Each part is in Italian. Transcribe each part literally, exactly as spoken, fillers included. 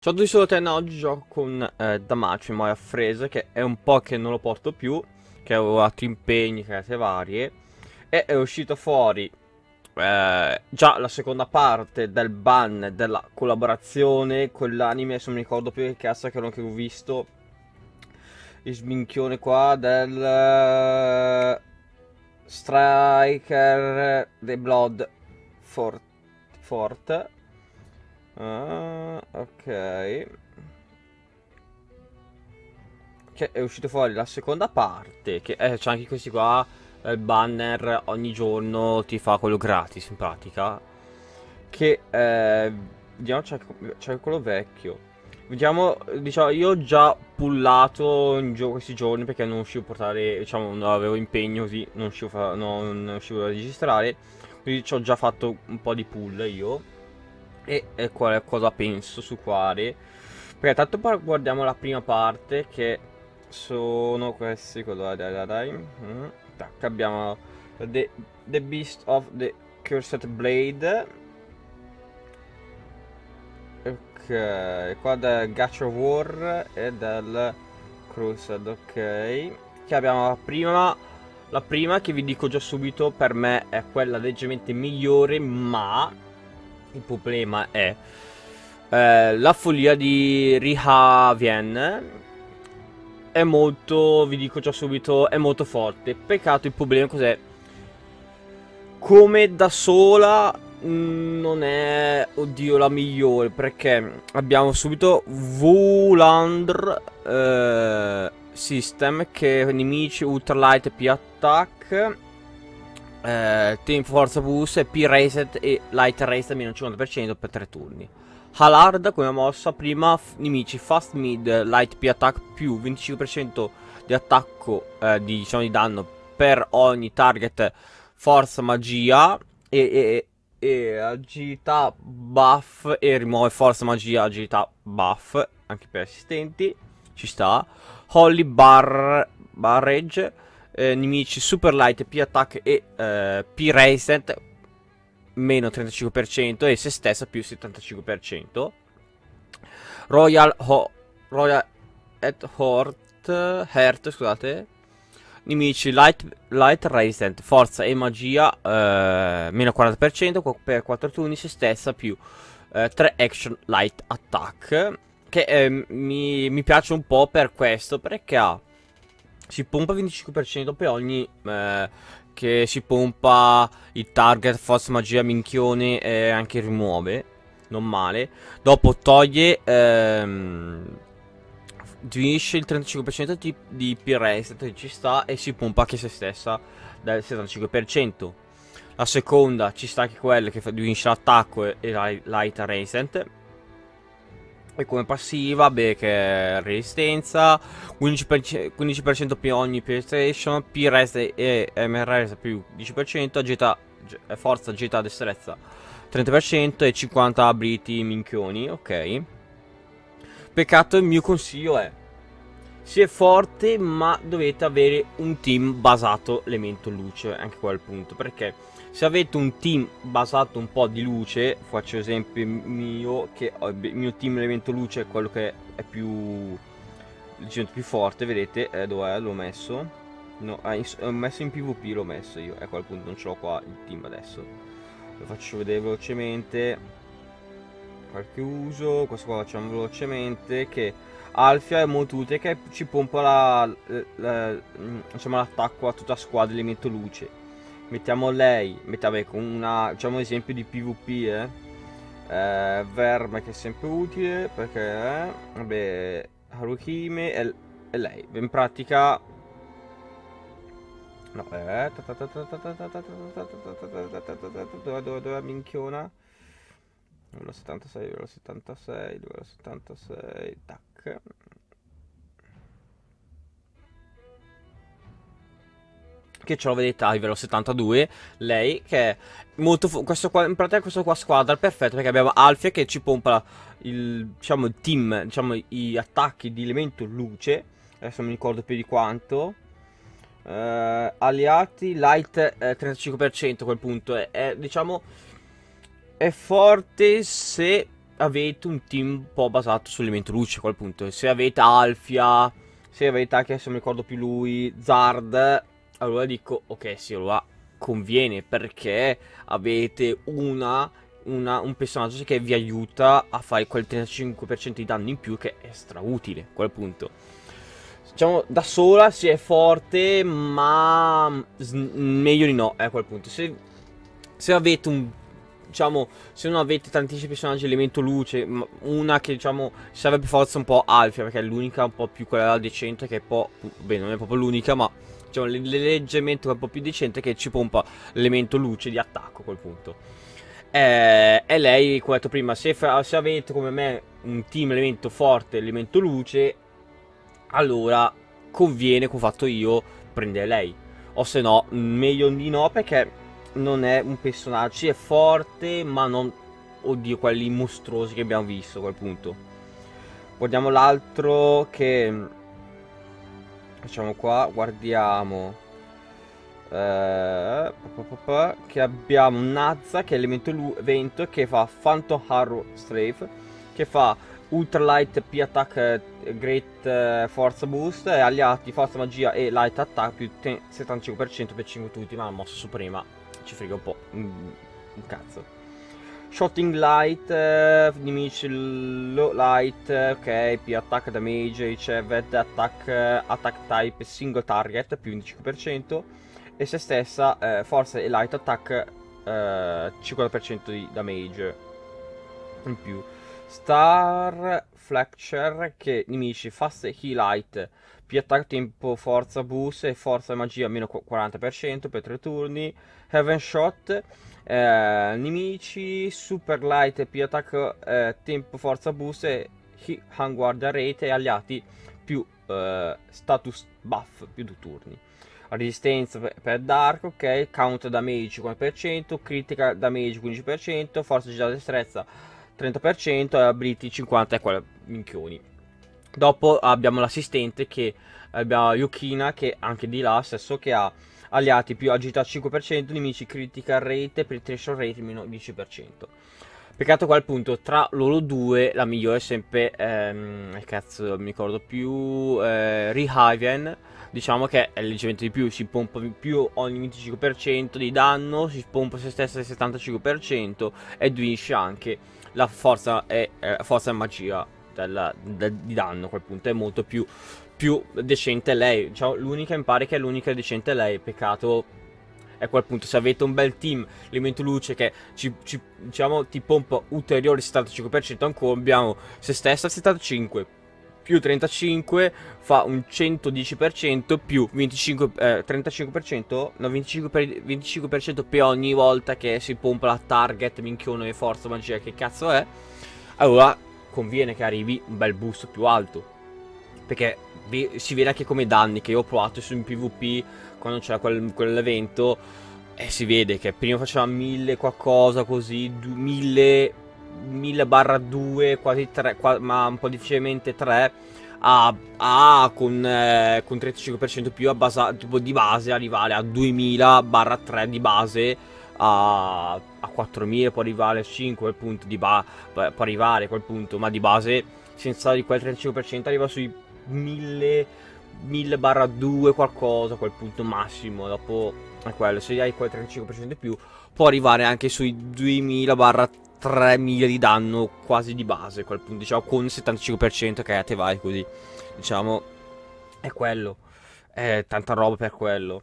Ciao a tutti, sono Tenna. Oggi gioco con eh, Damacio in Moia Frese, che è un po' che non lo porto più, che avevo altri impegni, cose varie. E è uscito fuori eh, già la seconda parte del ban della collaborazione con l'anime. Se non mi ricordo più che cazzo che non che ho visto. Il sminchione qua del eh, Striker The Blood Fort, Fort. Ah, ok. Che è uscito fuori la seconda parte. Che eh, c'è anche questi qua. Il banner ogni giorno ti fa quello gratis in pratica. Che eh, vediamo, c'è, c'è quello vecchio. Vediamo, diciamo, io ho già pullato in gioco questi giorni perché non riuscivo a portare, diciamo, non avevo impegno così, non riuscivo a, non riuscivo a registrare. Quindi ci ho già fatto un po' di pull io. E, e qual, cosa penso su quale. Perché tanto guardiamo la prima parte, che sono questi, dai dai dai dai. Mm. Tac, abbiamo the, the Beast of the Cursed Blade. Ok, qua del Gacha War e del Crusade, ok. Che abbiamo la prima. La prima che vi dico già subito, per me è quella leggermente migliore, ma il problema è eh, la follia di Riha Vien è molto, vi dico già subito, è molto forte. Peccato, il problema cos'è? Come da sola mh, non è, oddio, la migliore, perché abbiamo subito Vulandr eh, System, che nemici ultralight P attack, eh, team forza boost, P reset e light reset meno cinquanta per cento per tre turni. Halard come mossa, prima nemici fast mid light P attack più venticinque per cento di attacco, eh, di, diciamo, di danno per ogni target forza magia e, e, e agilità buff, e rimuove forza magia agilità buff anche per assistenti, ci sta. Holy bar barrage, eh, nemici super light P attack e eh, P reset meno trentacinque per cento e se stessa più settantacinque per cento. Royal Ho Royal at Heart, Heart, scusate. Nemici light, light resistant, forza e magia eh, meno quaranta per cento per quattro turni, se stessa più eh, tre action light attack. Che eh, mi, mi piace un po' per questo, perché ha si pompa venticinque per cento per ogni eh, che si pompa il target, forza magia, minchione, e anche rimuove, non male. Dopo toglie ehm, diminuisce il trentacinque per cento di, di P reset, ci sta, e si pompa anche se stessa del settantacinque per cento. La seconda ci sta anche quella che diminuisce l'attacco e la light reset. E come passiva, beh, che è resistenza, quindici per cento più ogni PlayStation, P-Res e M R S più dieci per cento, agilità, forza, agilità, destrezza trenta per cento e cinquanta ability minchioni, ok. Peccato, il mio consiglio è: si è forte, ma dovete avere un team basato elemento luce, anche qua il punto, perché se avete un team basato un po' di luce, faccio esempio mio, che il mio team elemento luce è quello che è più, diciamo, più forte, vedete, eh, dov'è? L'ho messo, no, ah, ho messo in PvP, l'ho messo io, ecco, al punto non ce l'ho qua il team adesso, lo faccio vedere velocemente, qualche uso, questo qua facciamo velocemente, che Alfia è molto utile, che ci pompa la, la, la, diciamo, l'attacco a tutta la squadra elemento luce. Mettiamo lei, mettiamo con una, diciamo, esempio di PvP, eh. eh Verme, che è sempre utile, perché, eh, vabbè, Haruhime e, e lei, in pratica, no, eh, dove, dove, dove, minchiona, livello settantasei, livello settantasei, livello settantasei, tac. Che ce lo vedete a livello settantadue, lei che è molto, questo qua, in pratica questo qua squadra è perfetto, perché abbiamo Alfia che ci pompa il, diciamo, il team, diciamo, gli attacchi di elemento luce, adesso non mi ricordo più di quanto, uh, aliati light eh, trentacinque per cento, a quel punto è, è, diciamo, è forte se avete un team un po' basato sull'elemento luce a quel punto. Se avete Alfia, se avete anche, se non mi ricordo più lui, Zard, allora dico, ok, sì, allora conviene, perché avete una, una, un personaggio che vi aiuta a fare quel trentacinque per cento di danno in più, che è strautile a quel punto. Diciamo, da sola si è forte, ma meglio di no, eh, a quel punto. Se, se avete un, diciamo, se non avete tantissimi personaggi elemento luce, una che, diciamo, serve per forza un po' Alfia, perché è l'unica un po' più quella decente, che è un po', beh, non è proprio l'unica, ma, diciamo, leggermente un po' più decente, che ci pompa l'elemento luce di attacco a quel punto. Eh, e lei, come ho detto prima, se, se avete come me un team elemento forte, elemento luce, allora conviene, come ho fatto io, prendere lei. O se no, meglio di no, perché non è un personaggio, sì, è forte, ma non, oddio, quelli mostruosi che abbiamo visto a quel punto. Guardiamo l'altro che facciamo qua, guardiamo eh, che abbiamo Nazza, che è elemento vento, che fa Phantom Arrow Strafe, che fa Ultralight P Attack Great uh, Forza Boost, e alleati Forza Magia e Light Attack più settantacinque per cento per cinque tutti, ma la mossa suprema ci frega un po', un, un cazzo. Shotting Light, uh, nemici low light, ok, più Attack Damage, riceve Attack, uh, attack Type Single Target più venticinque per cento, e se stessa uh, Forza e Light Attack uh, cinquanta per cento di damage in più. Star Fletcher, che nemici Fast Heal Light, più attacco tempo forza boost e forza magia meno quaranta per cento per tre turni. Heaven Shot, eh, nemici Super Light, più attacco eh, tempo forza boost e Vanguard Rate, e alleati più eh, status buff più due turni. Resistenza per Dark, ok, count damage cinquanta per cento, critical damage quindici per cento, forza di destrezza trenta per cento e ability cinquanta per cento, è quella minchioni. Dopo abbiamo l'assistente, che abbiamo Yukina, che anche di là stesso, che ha aliati più agilità cinque per cento, nemici critical rate e penetration rate meno dieci per cento. Peccato qua al punto, tra loro due la migliore è sempre, ehm, cazzo non mi ricordo più, eh, Rihaven. Diciamo che è leggermente di più, si pompa di più ogni venticinque per cento di danno, si pompa se stessa del settantacinque per cento e diminuisce anche la forza e eh, forza e magia del, del, di danno a quel punto. È molto più, più decente lei, diciamo, l'unica, mi pare che è l'unica decente lei. Peccato è a quel punto, se avete un bel team elemento luce che ci, ci, diciamo, ti pompa ulteriore settantacinque per cento ancora, abbiamo se stessa settantacinque per cento più trentacinque fa un centodieci per cento più venticinque, eh, trentacinque per cento, no, venticinque per cento, venticinque per cento per ogni volta che si pompa la target, minchione, forza, magia, che cazzo è. Allora conviene che arrivi un bel boost più alto, perché si vede anche come danni, che io ho provato su in PvP quando c'era quel, quell'evento, e si vede che prima faceva mille qualcosa così, mille mille barra due, quasi tre, qua, ma un po' difficilmente tre, a, a con, eh, con trentacinque per cento più a basa, tipo di base, arrivare a duemila barra tre di base, a, a quattromila può arrivare a cinque, quel punto di ba, può arrivare a quel punto, ma di base senza di quel trentacinque per cento arriva sui mille, mille barra due qualcosa, a quel punto massimo. Dopo è quello, se hai quel trentacinque per cento in più può arrivare anche sui duemila barra tremila di danno quasi di base a quel punto, diciamo, con il settantacinque per cento che a te vai così, diciamo, è quello, è tanta roba per quello.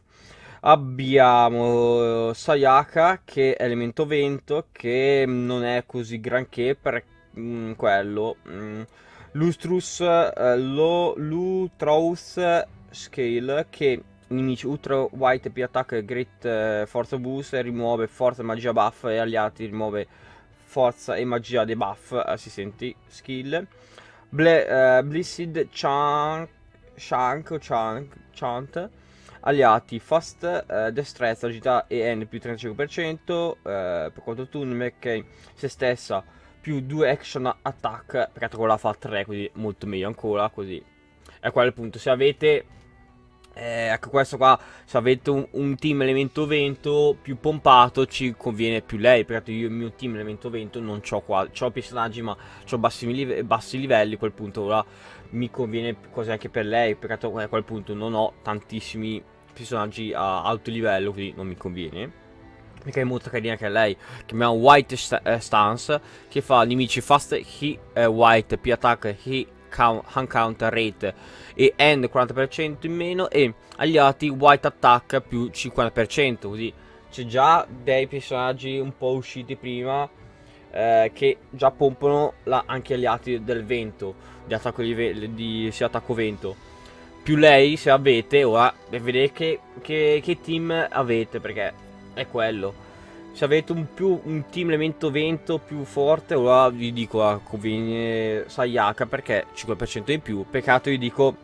Abbiamo Sayaka, che è elemento vento, che non è così granché per mm, quello. mm. Lustrus, uh, lo, Lutrous Scale, che nemici Ultra White più attack Great uh, Forza Boost, rimuove forza magia buff e alleati rimuove forza e magia debuff assistenti skill. Ble, uh, Blissed Chunk, Chunk o Chunk, Chant, aliati fast, uh, destrezza, agilità e N più trentacinque per cento, uh, per quanto turni, McKay se stessa più due action attack, perché quella fa tre, quindi molto meglio ancora, così. È quello il punto, se avete Eh, ecco, questo qua, se avete un, un team elemento vento più pompato, ci conviene più lei, perché io il mio team elemento vento non c'ho qua, c'ho personaggi ma c'ho bassi, live bassi livelli, a quel punto ora mi conviene così anche per lei, perché a quel punto non ho tantissimi personaggi a alto livello, quindi non mi conviene. Perché è molto carina anche lei, che abbiamo White st eh, Stance, che fa nemici fast hit eh, White più attack hit count, counter rate e end quaranta per cento in meno, e aliati White attack più cinquanta per cento, così c'è già dei personaggi un po' usciti prima eh, che già pompano la, anche aliati del vento, di attacco, di, di, sì, attacco vento. Più lei, se avete, ora vedete che, che, che team avete, perché è quello. Se avete un, più, un team elemento vento più forte, ora vi dico, ah, conviene Sayaka perché cinque per cento in più. Peccato, vi dico,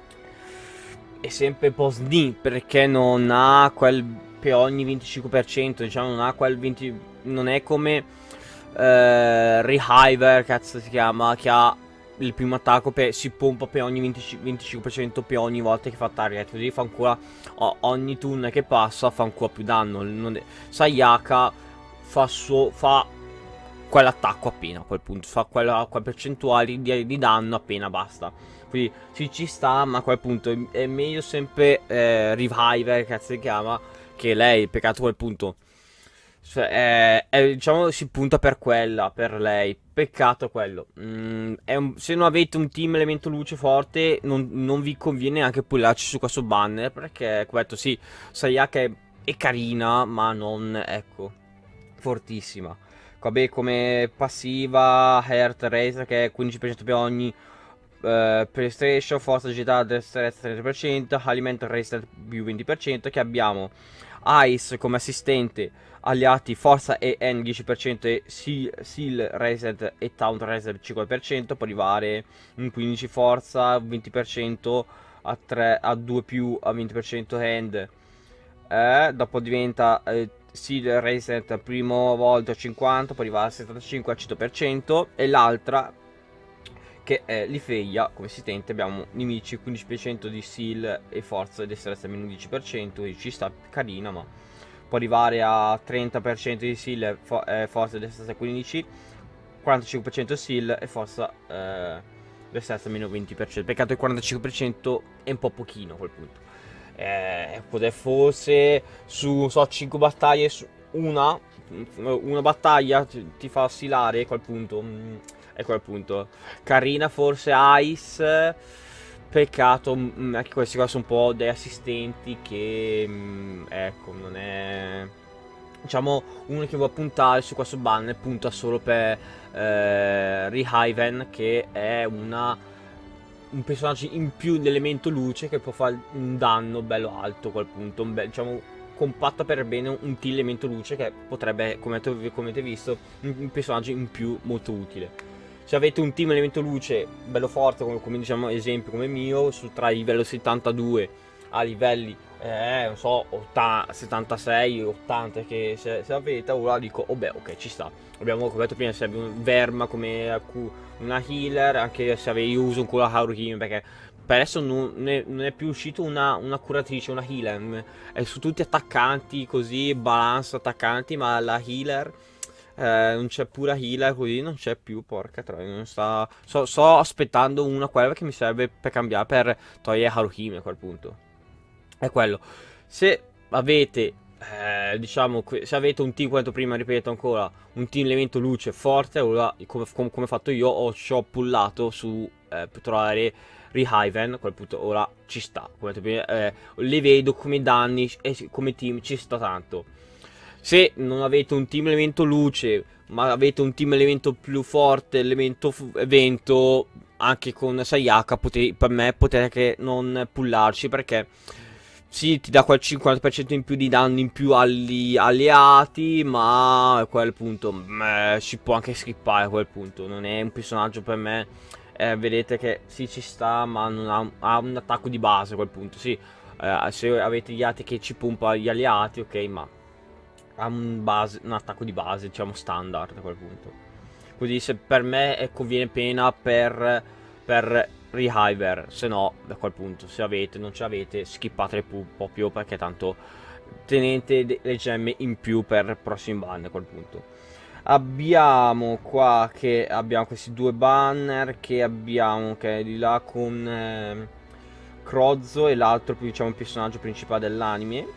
è sempre post D, perché non ha quel per ogni venticinque per cento, diciamo, non ha quel venti, non è come eh, Rehiver, cazzo si chiama, che ha il primo attacco, per, si pompa per ogni venticinque per cento per ogni volta che fa target, così fa ancora, oh, ogni turno che passa fa ancora più danno. Non è, Sayaka fa, suo, fa quell'attacco appena a quel punto, fa quella, quella percentuale di, di danno appena basta. Quindi sì, ci sta, ma a quel punto è, è meglio sempre eh, Reviver, cazzo si chiama, che lei, peccato a quel punto. Cioè, è, è, diciamo, si punta per quella, per lei. Peccato quello. Mm, è un, se non avete un team elemento luce forte, non, non vi conviene anche pullarci su questo banner, perché, questo sì, Sayaka è, è carina, ma non, ecco, fortissima. Vabbè, come passiva, Heart Racer, che è quindici per cento per ogni Uh, PlayStation, forza digitale, destrezza trenta per cento, alimento resistance più venti per cento, che abbiamo Ice come assistente, aliati forza e N dieci per cento e Seal, seal Reset e Taunt Reset cinque per cento, può arrivare un quindici forza, venti per cento a, tre, a due più, a venti per cento hand, eh, dopo diventa eh, Seal Reset prima volta a cinquanta, può arrivare a settantacinque a cento per cento, e l'altra che è Lifeia come assistente, abbiamo nemici quindici per cento di seal e forza e destrezza meno dieci per cento, quindi ci sta, carina, ma può arrivare a trenta per cento di seal, fo eh, forza e destrezza quindici, quarantacinque per cento seal e forza eh, destrezza meno venti per cento. Peccato il quarantacinque per cento è un po' pochino a quel punto. Eh, poter forse su so, cinque battaglie, su una, una battaglia ti, ti fa oscillare a quel punto. Mm. Ecco il punto. Carina forse Ice. Peccato mh, anche questi qua sono un po' dei assistenti che mh, ecco, non è, diciamo, uno che vuole puntare su questo banner punta solo per eh, Rehiven, che è una un personaggio in più l'elemento luce, che può fare un danno bello alto a quel punto, un bel, diciamo, compatta per bene un team elemento luce, che potrebbe, come avete visto, un personaggio in più molto utile. Se avete un team elemento luce bello forte, come, come diciamo esempio come mio, su tra i livello settantadue a livelli eh, non so, ottanta, settantasei, ottanta, che se, se avete, ora dico, oh beh, ok, ci sta. Abbiamo, come detto prima, se avete un Verma come una healer, anche se avevi, io uso ancora Haruhime, perché per adesso non è, non è più uscito una, una curatrice, una healer, è su tutti attaccanti, così, balance attaccanti, ma la healer... Eh, non c'è pure healer, così non c'è più, porca troia, non sta... So, sto aspettando una quella che mi serve per cambiare, per togliere Haruhime a quel punto. È quello. Se avete, eh, diciamo, se avete un team, quanto prima, ripeto ancora, un team elemento luce forte, ora, come, come, come ho fatto io, ho, ci ho pullato su, eh, per trovare Rehiven, a quel punto ora ci sta. Come detto prima, eh, le vedo come danni e come team ci sta tanto. Se non avete un team elemento luce, ma avete un team elemento più forte, elemento vento, anche con Sayaka, potete, per me potete anche non pullarci, perché sì, ti dà quel cinquanta per cento in più di danno in più agli alleati, ma a quel punto meh, si può anche skippare a quel punto. Non è un personaggio per me, eh, vedete che sì, ci sta, ma non ha, ha un attacco di base a quel punto. Sì, eh, se avete gli altri che ci pompa gli alleati, ok, ma ha un, base, un attacco di base, diciamo, standard a quel punto. Così se per me conviene pena per, per Rehiver, se no da quel punto, se avete, non ce l'avete, skippate proprio, perché tanto tenete le gemme in più per prossimi ban a quel punto. Abbiamo qua che abbiamo questi due banner che abbiamo, che è di là con eh, Crozzo e l'altro, diciamo, il personaggio principale dell'anime.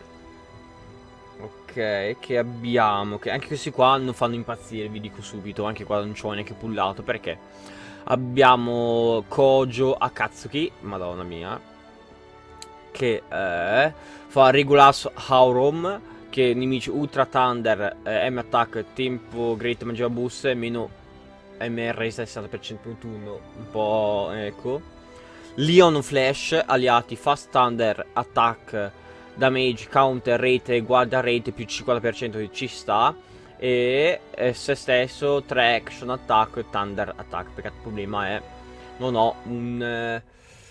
Ok, che abbiamo, che anche questi qua non fanno impazzire, vi dico subito, anche qua non ci ho neanche pullato, perché abbiamo Kojo Akatsuki, madonna mia, che eh, fa Regulus Haurom, che nemici Ultra Thunder, eh, M attack, tempo Great Magia Boost, meno M R sessanta per cento punto uno, un po', ecco. Leon Flash, aliati Fast Thunder, attack, damage, counter rate e guardia rate più cinquanta per cento ci sta. E eh, se stesso tre action attack, thunder attack, perché il problema è non ho un eh,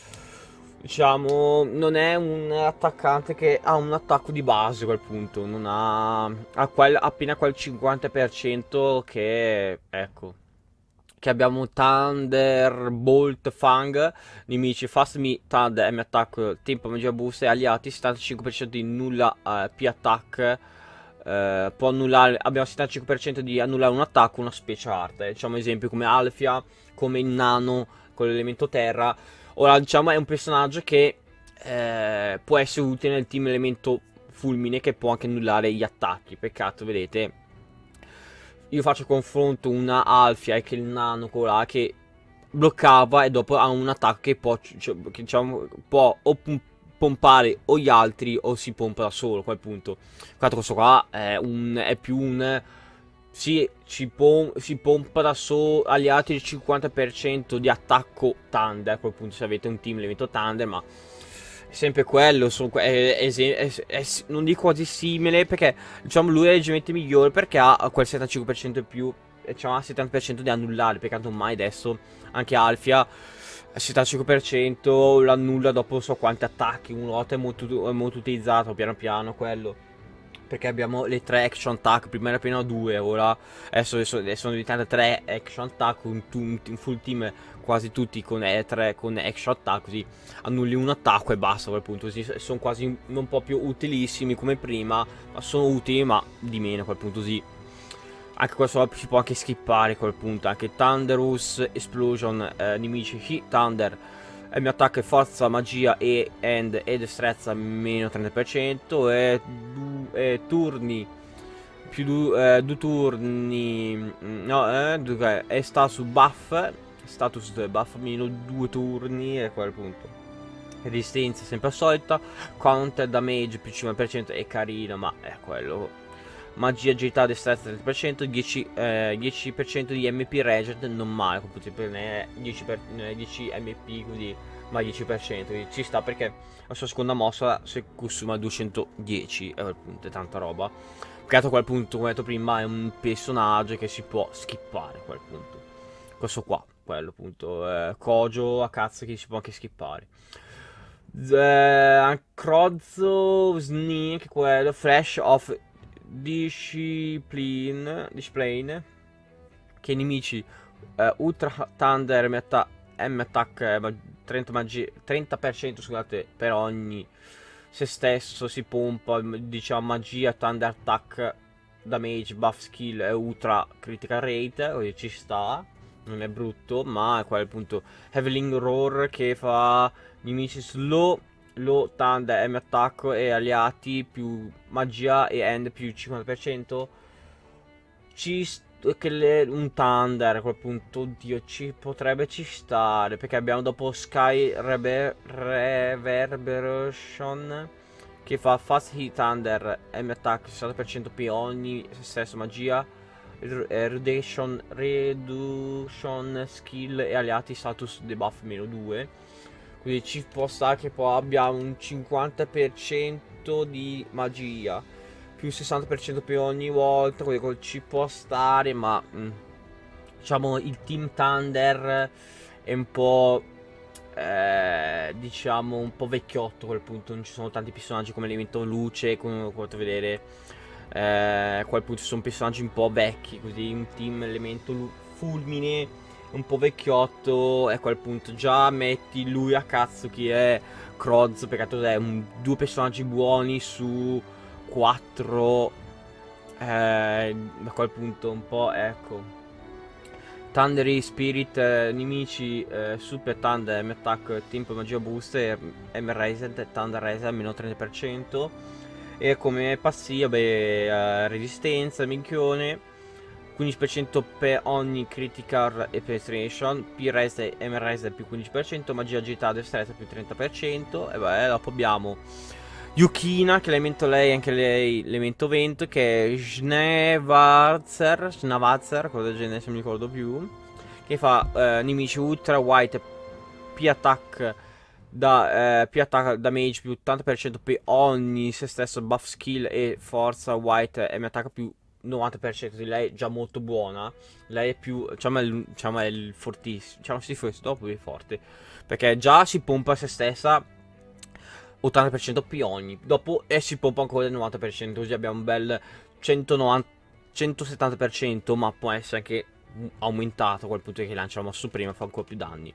diciamo, non è un attaccante che ha un attacco di base a quel punto, non ha, ha quel, appena quel cinquanta per cento che, ecco, che abbiamo Thunderbolt Fang, nemici Fast Me, Thunder, M attack, tempo magia boost e aliati, settantacinque per cento di nulla uh, P attack, uh, può annullare, abbiamo settantacinque per cento di annullare un attacco, una special art, eh. Diciamo esempio come Alfia, come il nano con l'elemento terra. Ora diciamo è un personaggio che eh, può essere utile nel team elemento fulmine, che può anche annullare gli attacchi. Peccato, vedete, io faccio confronto una Alfia e che il nano là che bloccava e dopo ha un attacco che può, cioè, che, diciamo, può o pompare o gli altri o si pompa da solo a quel punto. Infatti questo qua è, un, è più un... Si, si, pom si pompa da solo agli altri il cinquanta per cento di attacco Thunder, a quel punto, se avete un team elemento Thunder, ma è sempre quello, sono, è, è, è, è, non dico quasi simile, perché diciamo lui è leggermente migliore perché ha quel settantacinque per cento in più, diciamo ha settanta per cento di annullare, perché tanto ormai adesso anche Alfia settantacinque per cento l'annulla dopo non so quanti attacchi, una volta è molto, è molto utilizzato piano piano quello. Perché abbiamo le tre action attack, prima era appena due, ora adesso sono diventate tre action attack, un, un, un full team quasi tutti con e tre con action attack, così annulli un attacco e basta a quel punto, così sono quasi un po' più utilissimi come prima, ma sono utili ma di meno a quel punto, sì. Anche questo si può anche skippare a quel punto, anche Thunderous Explosion, eh, nemici Heat Thunder, il mio attacco è forza, magia e end e destrezza meno trenta per cento e, du, e turni più due eh, du turni no eh, due, e status buff status buff meno due turni e a quel punto resistenza sempre solita, counter damage più cinquanta per cento è carino ma è quello. Magia, agilità, destrezza trenta per cento, dieci, eh, dieci per cento di M P Regent, non male, dieci, per, dieci M P così, ma dieci per cento, ci sta perché la sua seconda mossa si consuma duecentodieci, e a quel punto è tanta roba. Peccato a quel punto, come ho detto prima, è un personaggio che si può skippare a quel punto. Questo qua, quello appunto, eh, Kojo, Akatsuki si può anche skippare. Eh, Crozzo, Sneak, quello, Flash of Discipline, Discipline, che i nemici uh, Ultra Thunder M attack eh, trenta, magi trenta per cento scusate, per ogni se stesso si pompa, diciamo magia, Thunder attack, damage, buff skill e ultra critical rate, quindi ci sta, non è brutto, ma è qua appunto Heavenly Roar che fa nemici slow, low thunder, M attacco e alleati più magia e end più cinquanta per cento. Ci che le, un thunder a quel punto, oddio, ci potrebbe ci stare perché abbiamo dopo Sky Rever Reverberation che fa fast hit thunder, M attack sessanta per cento per ogni se stesso magia, reduction, reduction skill e alleati status debuff meno due. Quindi ci può stare che poi abbiamo un cinquanta per cento di magia più sessanta per cento per ogni volta, quindi ci può stare, ma mh, diciamo il team Thunder è un po' eh, diciamo un po' vecchiotto a quel punto, non ci sono tanti personaggi come elemento luce, come potete vedere, eh, a quel punto ci sono personaggi un po' vecchi, così un team elemento fulmine un po' vecchiotto, ecco al punto già metti lui a cazzo chi è Croz, perché è un, due personaggi buoni su quattro, eh, a quel punto un po', ecco. Thundery, Spirit, eh, nemici, eh, Super Thunder, M-Attack, Tempo, Magia Boost e M-Reset, Thunder Reset, meno trenta per cento. E come passiva, beh, eh, resistenza, minchione, quindici per cento per ogni critical e penetration, P-Reset e M-Reset più quindici per cento, magia agilità, destrezza più trenta per cento. E beh, dopo abbiamo Yukina, che l'elemento lei, anche lei l'elemento vento, che è Schneevarzer, Schneevarzer, cosa del genere se mi ricordo più, che fa eh, nemici ultra white P-Attack da, eh, P-Attack damage più ottanta per cento per ogni se stesso buff skill e forza white e M-Attack più novanta per cento di lei, già molto buona. Lei è più, diciamo, è il, diciamo, è il fortissimo, diciamo, sì, forse dopo è forte, perché già si pompa se stessa ottanta per cento più ogni, dopo e si pompa ancora il novanta per cento, così abbiamo un bel centonovanta, centosettanta per cento, ma può essere anche aumentato a quel punto che lancia la mossa suprema, fa ancora più danni.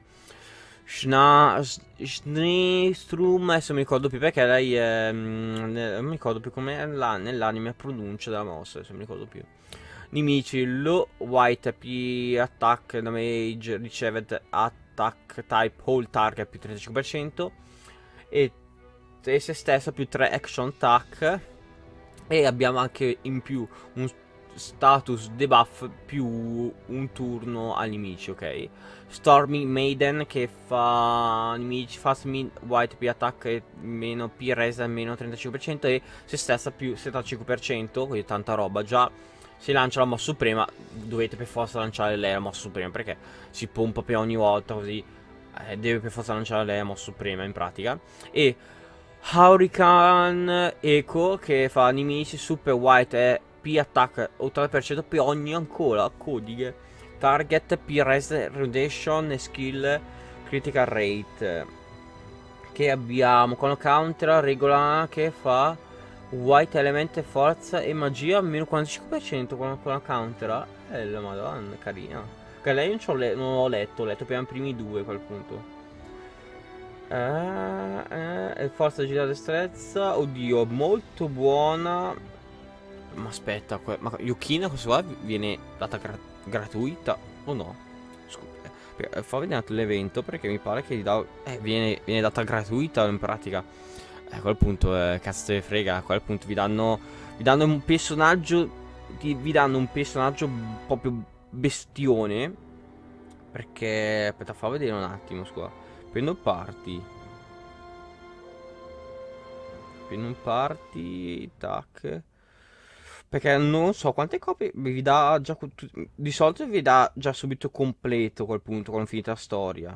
Schneestrum, adesso mi ricordo più perché lei è, non mi ricordo più come nell'anime pronuncia della mossa, adesso mi ricordo più. Nemici, low white P attack damage riceved attack type whole target più trentacinque per cento e e se stessa più tre action attack, e abbiamo anche in più un status debuff più un turno ai nemici, ok? Stormy Maiden che fa nemici fast min white P attack e meno P resa meno trentacinque per cento e se stessa più settantacinque per cento, quindi tanta roba. Già si lancia la mossa suprema, dovete per forza lanciare lei la mossa suprema perché si pompa per ogni volta, così eh, deve per forza lanciare lei la mossa suprema in pratica. E Hurricane Echo che fa nemici super white e P attack ottanta per cento per ogni ancora codighe target P res reduction e skill critical rate, che abbiamo con la counter regola che fa white element forza e magia meno quarantacinque per cento con, con la counter. Eh la madonna, carina. Che lei non, le non ho letto, ho letto prima i primi due a quel punto. Eh, eh, forza agilità destrezza. Oddio, molto buona. Ma aspetta, ma Yukina questa qua viene data gra gratuita o no? Scusa, eh, fa vedere l'evento perché mi pare che gli dà, eh, viene, viene data gratuita in pratica. Eh, a quel punto, eh, cazzo te ne frega, a quel punto vi danno, vi danno un personaggio, ti, vi danno un personaggio proprio bestione. Perché, aspetta, fa vedere un attimo, scusa. Prendo party. Prendo un party, tac. Perché non so quante copie vi dà già. Di solito vi dà già subito completo quel punto con finita storia.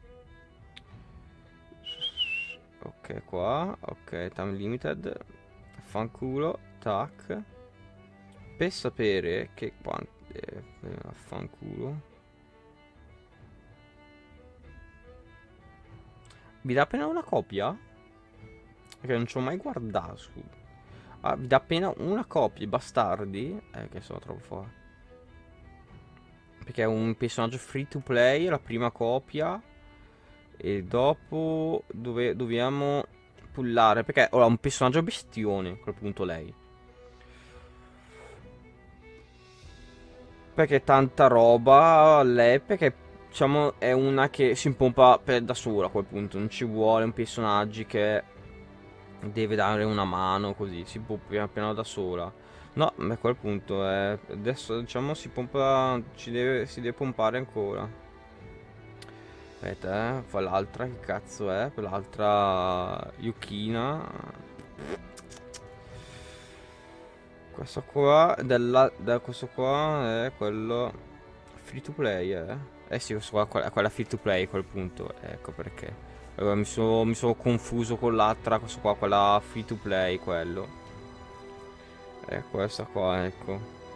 Ok, qua. Ok, time limited. Fanculo. Tac. Per sapere che quante. Eh, fanculo. Vi dà appena una copia? Perché non ci ho mai guardato. Ah, vi dà appena una copia, bastardi. Eh, che sono troppo fuori. Perché è un personaggio free to play, la prima copia. E dopo dove dobbiamo pullare. Perché ora un personaggio bestione, a quel punto lei. Perché tanta roba lei, perché diciamo è una che si impompa per da sola a quel punto. Non ci vuole un personaggio che deve dare una mano così, si pompa piano da sola. No, a quel punto è, adesso diciamo si pompa, ci deve, si deve pompare ancora. Aspetta, eh, fa l'altra, che cazzo è? L'altra Yukina. Questo qua, della, da questo qua è quello free to play, eh. Eh sì, questo qua è quella free to play a quel punto, ecco perché. Allora, mi sono, mi sono confuso con l'altra, questo qua, quella free to play, quello. E questa qua, ecco.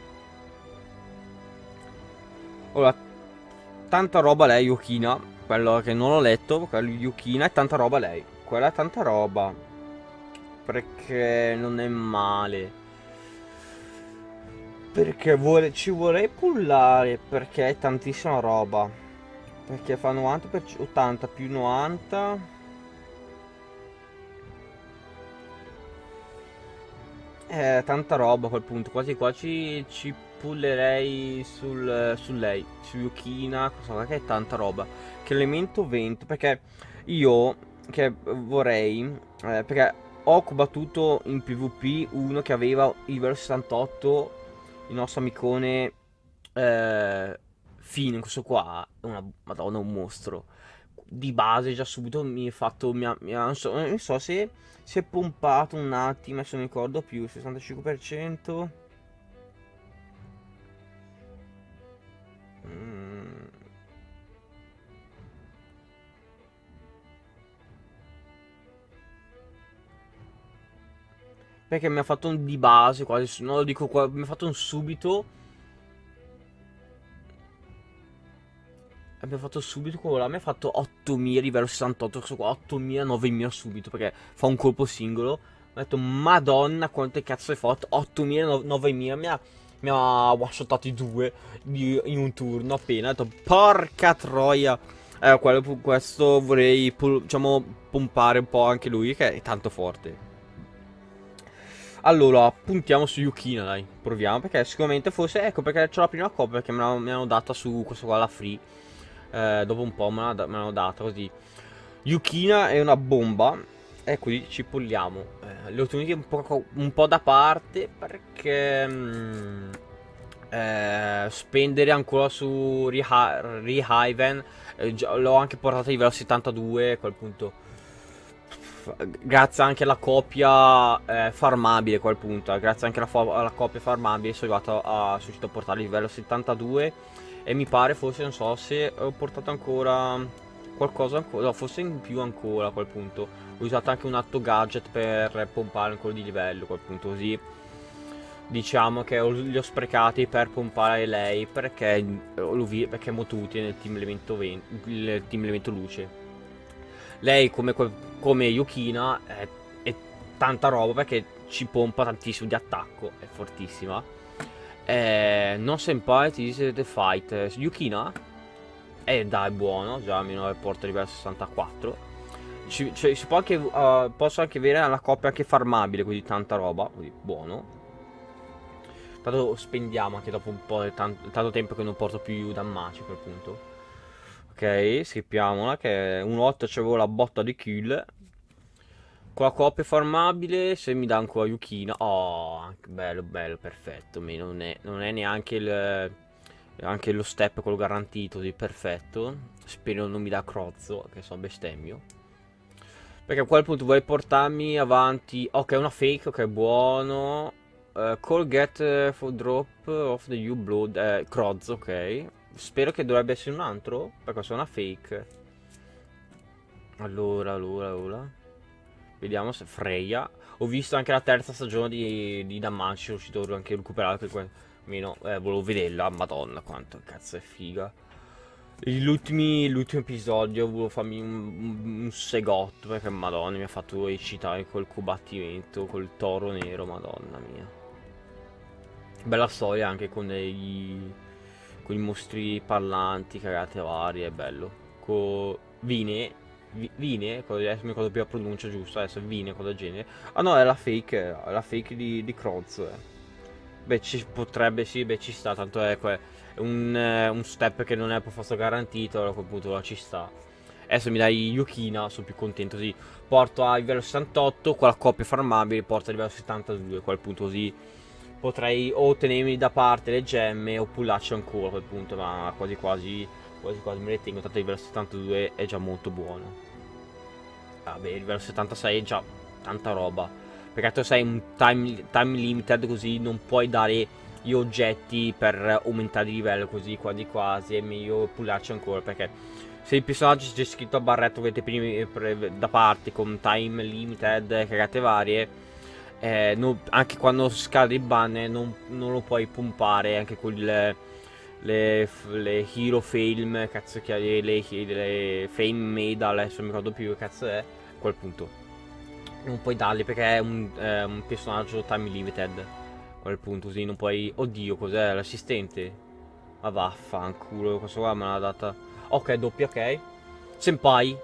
Ora, tanta roba lei, Yukina. Quello che non ho letto, quello Yukina, e tanta roba lei. Quella è tanta roba. Perché non è male. Perché vuole, ci vorrei pullare, perché è tantissima roba. Perché fa novanta per cento, ottanta più novanta. Eh, tanta roba a quel punto. Quasi quasi ci pullerei sul, su lei, su Yukina. Cosa che è tanta roba. Che elemento vento. Perché io che vorrei. Eh, perché ho combattuto in PvP uno che aveva il livello sessantotto. Il nostro amicone. Eh, Fine, questo qua è una madonna, un mostro. Di base già subito mi ha fatto mi ha, mi ha- non so, non so se si è pompato un attimo, adesso non mi ricordo più, sessantacinque per cento. Mm. Perché mi ha fatto un di base quasi, non lo dico qua, mi ha fatto un subito. Abbiamo fatto subito quello là, mi ha fatto ottomila livello sessantotto, questo qua ottomila, novemila subito, perché fa un colpo singolo. Ho detto, madonna, quante cazzo hai fatto? ottomila, novemila, mi ha, mi ha one-shotato i due di- in un turno appena. Ho detto, porca troia. Eh, quello, questo vorrei, pu- diciamo, pompare un po' anche lui, che è tanto forte. Allora, puntiamo su Yukina, dai, proviamo, perché sicuramente forse, ecco, perché c'ho la prima copia che me l'hanno- mi hanno data su questo qua, la free. Eh, dopo un po' me l'hanno data così. Yukina è una bomba. E qui ci pulliamo. Eh, li ho tenuti un po', un po' da parte perché mm, eh, spendere ancora su Rehiven. Eh, l'ho anche portato a livello settantadue a quel punto. Grazie anche alla coppia eh, farmabile a quel punto. Grazie anche alla, alla coppia farmabile sono arrivato a, sono riuscito a portare a livello settantadue. E mi pare forse, non so se ho portato ancora qualcosa ancora, no, forse in più ancora a quel punto. Ho usato anche un altro gadget per pompare ancora di livello a quel punto, così diciamo che li ho sprecati per pompare lei perché, perché è molto utile nel team elemento, nel team elemento luce. Lei come, come Yukina è, è tanta roba perché ci pompa tantissimo di attacco, è fortissima. Eh, non senpai ti dice The Fight. Yukina? Eh dai, buono, già almeno porta a livello sessantaquattro. Ci, cioè, si può anche, uh, posso anche avere la coppia anche farmabile, quindi tanta roba, quindi buono. Tanto spendiamo anche dopo un po' di tanto, tanto tempo che non porto più dammaci a quel punto. Ok, skippiamola, che un otto c'avevo la botta di kill. Con la coppia farmabile, se mi dà ancora Yukina. Oh, anche bello, bello, perfetto. Non è, non è neanche il, anche lo step quello garantito di perfetto. Spero non mi dà crozzo, che so bestemmio. Perché a quel punto vuoi portarmi avanti. Ok, una fake, ok, buono. Uh, call get for drop of the you blood. Eh, crozzo, ok. Spero che dovrebbe essere un altro. Perché sono una fake. Allora, allora, allora. Vediamo se Freya. Ho visto anche la terza stagione di, di Damacy. Sono riuscito anche a recuperare. Perché almeno eh, volevo vederla. Madonna, quanto cazzo è figa. L'ultimo episodio volevo farmi un, un, un segotto. Perché madonna mi ha fatto eccitare quel combattimento. Col toro nero, madonna mia. Bella storia anche con dei. Con i mostri parlanti, cagate varie. È bello. Con Vine. Vine, adesso mi ricordo più la pronuncia giusta, adesso Vine, cosa del genere. Ah no, è la fake, è la fake di, di Croz. Beh, ci potrebbe, sì, beh, ci sta, tanto è, è un, eh, un step che non è per forza garantito, allora a quel punto ci sta. Adesso mi dai Yukina, sono più contento, così porto a livello sessantotto, con la coppia farmabile porto a livello settantadue, a quel punto così potrei o tenermi da parte le gemme o pullarci ancora a quel punto, ma quasi quasi, quasi quasi me le tengo, tanto a livello settantadue è già molto buono. Vabbè, il livello settantasei è già tanta roba. Perché tu sei un time, time limited, così non puoi dare gli oggetti per aumentare di livello, così quasi quasi è meglio pullarci ancora. Perché se il personaggio c'è scritto a barretto avete primi, da parte con time limited, cagate varie, eh, non, anche quando scade il ban non, non lo puoi pompare anche con le, le, le hero film, cazzo che le, le, le fame medal, adesso non mi ricordo più che cazzo è, a quel punto non puoi darli perché è un, è un personaggio time limited, a quel punto così non puoi. Oddio, cos'è l'assistente? Ma vaffanculo, questo qua me l'ha data. Ok, doppia, ok. Senpai.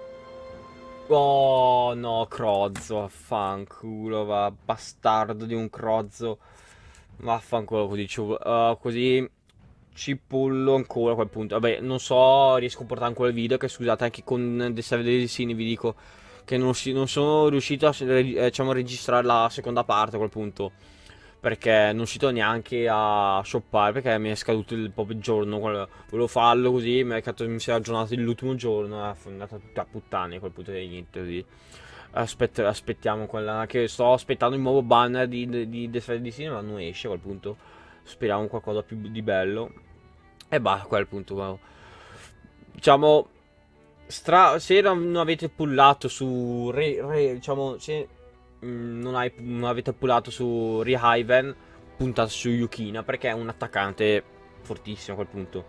Oh no, Crozzo, vaffanculo, va, bastardo di un Crozzo. Vaffanculo, così, ci- uh, così ci pullo ancora a quel punto. Vabbè, non so, riesco a portare ancora il video, che scusate, anche con The Seven Deadly vi dico che non, si- non sono riuscito a eh, diciamo, registrare la seconda parte a quel punto. Perché non riuscito neanche a shoppare, perché mi è scaduto il proprio giorno. quello- Volevo farlo così, mi, è caduto- mi si è aggiornato l'ultimo giorno, è andata tutta a puttane a quel punto di niente così. Aspett- aspettiamo quella, che sto aspettando il nuovo banner di, di, di The Stranding di Cinema, non esce a quel punto. Speriamo qualcosa più di bello. E basta, a quel punto. Wow. Diciamo, stra- se non avete pullato su re, re- diciamo, se mm, non, hai- non avete pullato su Rehiven, puntate su Yukina, perché è un attaccante fortissimo a quel punto.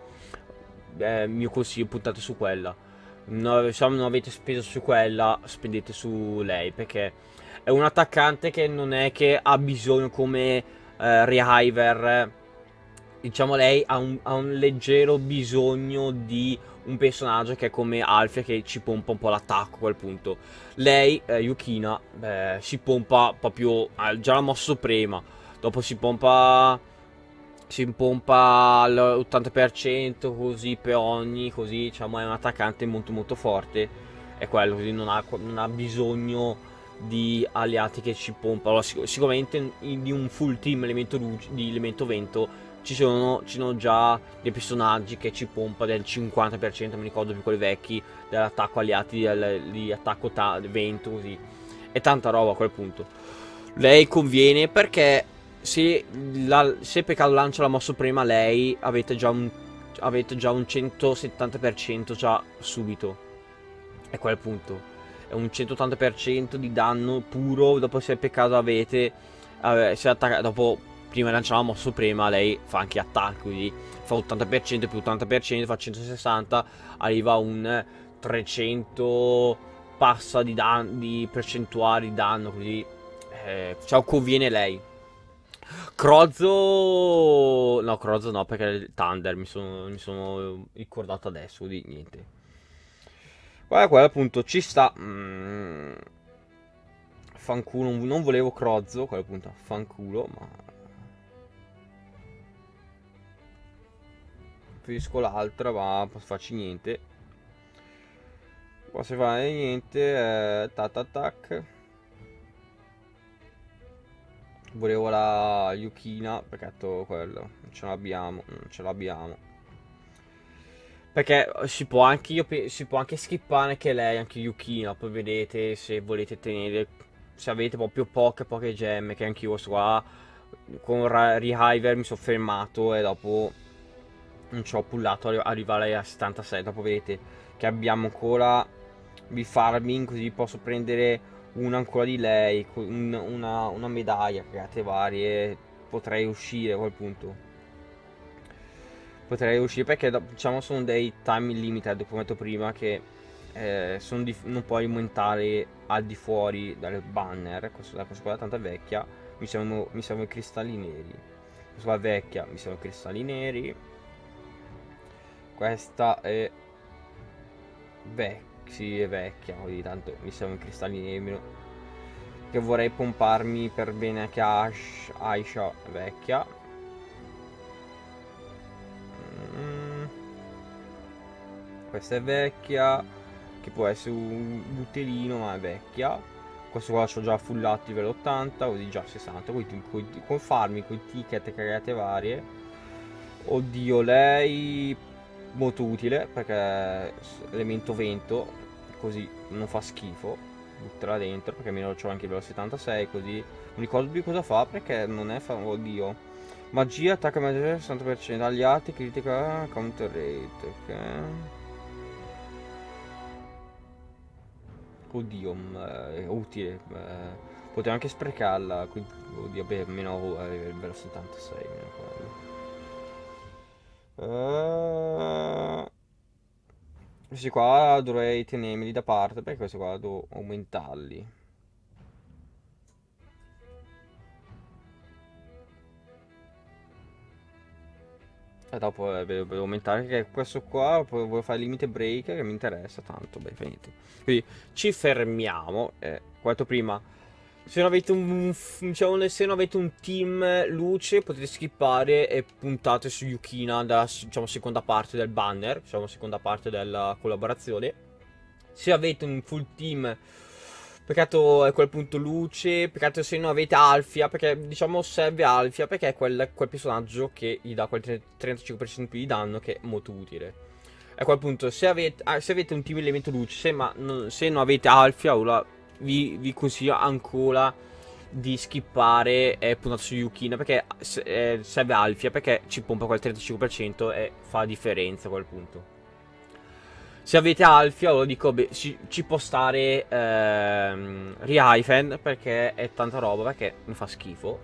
Eh, mio consiglio, puntate su quella. No, se non avete speso su quella, spendete su lei, perché è un attaccante che non è che ha bisogno come eh, Rehiver. Diciamo, lei ha un, ha un leggero bisogno di un personaggio che è come Alfia, che ci pompa un po' l'attacco a quel punto. Lei, eh, Yukina, beh, si pompa proprio, ha già la mossa suprema, dopo si pompa, si pompa l'ottanta per cento così per ogni, così diciamo è un attaccante molto molto forte, è quello, così non ha, non ha bisogno di alleati che ci pompano. Sic- sicuramente di un full team elemento luce, di elemento vento ci sono, ci sono già dei personaggi che ci pompa del cinquanta per cento, mi ricordo più quelli vecchi, dell'attacco alleati, del, di attacco ta- vento, così. È tanta roba a quel punto. Lei conviene perché se, la, se Peccato lancia la mossa prima, lei avete già un, avete già un centosettanta per cento già subito. È quel punto. È un centottanta per cento di danno puro. Dopo, se per caso avete, eh, se attacca, dopo prima lanciava la mossa prima, lei fa anche attacchi, quindi fa ottanta per cento più ottanta per cento, fa centosessanta, arriva a un trecento passa di, dan- di percentuali di danno, quindi eh, ciao, conviene lei. Crozzo... No, Crozzo no, perché è il Thunder, mi sono, mi sono ricordato adesso di niente. Guarda, qua appunto ci sta. Mm, fanculo, non volevo Crozzo, quello appunto fanculo, ma preferisco l'altra, ma non posso farci niente. Posso fare niente, eh, tac tac tac. Volevo la Yukina, perché ho detto quello, non ce l'abbiamo, non ce l'abbiamo. Perché si può anche, io, pe- si può anche skippare anche lei, anche Yukina, poi vedete se volete tenere, se avete proprio poche poche gemme, che anche io sto qua con Ra- Rehiver mi sono fermato e dopo non ci ho pullato arri- arrivare a settantasei, dopo vedete che abbiamo ancora il farming, così posso prendere una ancora di lei, co- un- una, una medaglia, cagate varie, potrei uscire a quel punto. Potrei uscire perché diciamo sono dei time limited, come ho detto prima, che eh, sono dif- non puoi aumentare al di fuori dalle banner. Questo, da questa qua tanto è vecchia, mi servono, mi servono i cristalli neri. Questa qua è vecchia, mi servono i cristalli neri. Questa è vecchia, sì, è vecchia, quindi tanto mi servono i cristalli neri. Che vorrei pomparmi per bene anche Ash, Aisha, è vecchia. Mm. Questa è vecchia, che può essere un butterino, ma è vecchia. Questo qua l'ho già fullato livello ottanta, così già sessanta, con, con, con farmi, con i ticket e cagate varie. Oddio, lei molto utile, perché elemento vento, così non fa schifo. Butterla dentro, perché almeno c'ho anche il livello settantasei, così non ricordo più cosa fa, perché non è fa... Oddio. Magia, attacca magia sessanta per cento, aliati, critica, counter rate, ok. Oddio, mm, è utile. eh, Potevo anche sprecarla. quindi- Oddio, beh, meno eh, il vero settantasei. Meno quello. Eh, questi qua dovrei tenermeli da parte perché questi qua devo aumentarli. E dopo eh, devo aumentare, perché questo qua poi voglio fare limite break che mi interessa tanto. Beh, finito. Quindi ci fermiamo. Eh, come detto prima, se non avete un, diciamo, se non avete un team luce, potete skippare e puntate su Yukina dalla, diciamo, seconda parte del banner, diciamo seconda parte della collaborazione. Se avete un full team, peccato è quel punto luce, peccato se non avete Alfia, perché diciamo serve Alfia, perché è quel, quel personaggio che gli dà quel trentacinque per cento più di danno, che è molto utile. A quel punto, se avete, se avete un team elemento luce, se, ma non, se non avete Alfia, ora vi, vi consiglio ancora di skippare e puntare su Yukina, perché eh, serve Alfia, perché ci pompa quel trentacinque per cento e fa la differenza a quel punto. Se avete Alfia, lo dico, beh, ci, ci può stare ehm, Rihaven, perché è tanta roba, perché mi fa schifo.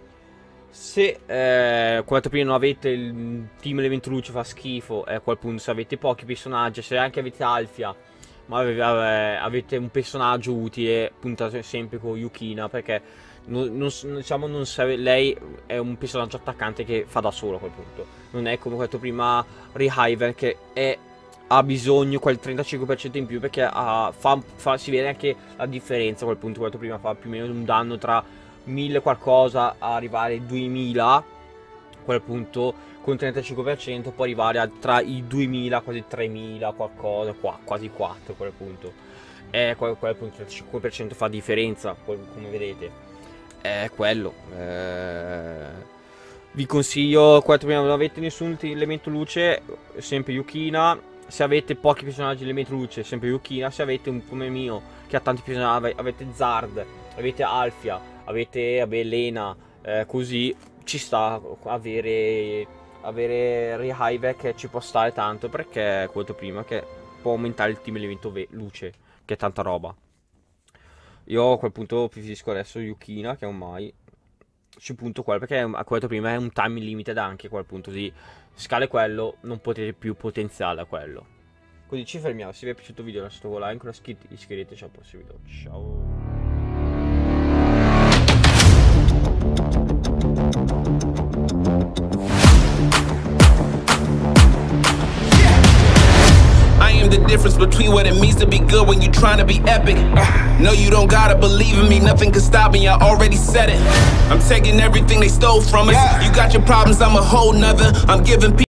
Se, eh, come detto prima, non avete il team elemento luce, fa schifo, e a quel punto se avete pochi personaggi, se anche avete Alfia, ma avete un personaggio utile, puntate sempre con Yukina, perché non, non, diciamo, non serve, lei è un personaggio attaccante che fa da solo a quel punto. Non è, come ho detto prima, Rihaven, che è... ha bisogno quel trentacinque per cento in più, perché uh, fa, fa, si vede anche la differenza a quel punto. Come ho detto prima, fa più o meno un danno tra mille qualcosa a arrivare ai duemila. A quel punto con trentacinque per cento può arrivare a tra i duemila, quasi tremila qualcosa, qua, quasi quattro a quel punto. E quel, quel punto trentacinque per cento fa differenza, come vedete. È quello. Eh... Vi consiglio, come prima, non avete nessun elemento luce, sempre Yukina. Se avete pochi personaggi elemento luce, sempre Yukina. Se avete un come mio che ha tanti personaggi, avete Zard, avete Alfia, avete vabbè, Lena, eh, così ci sta avere avere Rihaven, che ci può stare tanto, perché come ho detto prima, che può aumentare il team elemento luce, che è tanta roba. Io a quel punto preferisco adesso Yukina, che è un mai ci punto quello, perché come ho detto prima è un time limited anche a quel punto, di scale quello, non potete più potenziare a quello. Quindi ci fermiamo. Se vi è piaciuto il video lasciate un like, iscrivetevi al prossimo video. Ciao. The difference between what it means to be good when you're trying to be epic. No, you don't gotta believe in me, nothing can stop me, I already said it. I'm taking everything they stole from us. You got your problems, I'm a whole nother. I'm giving people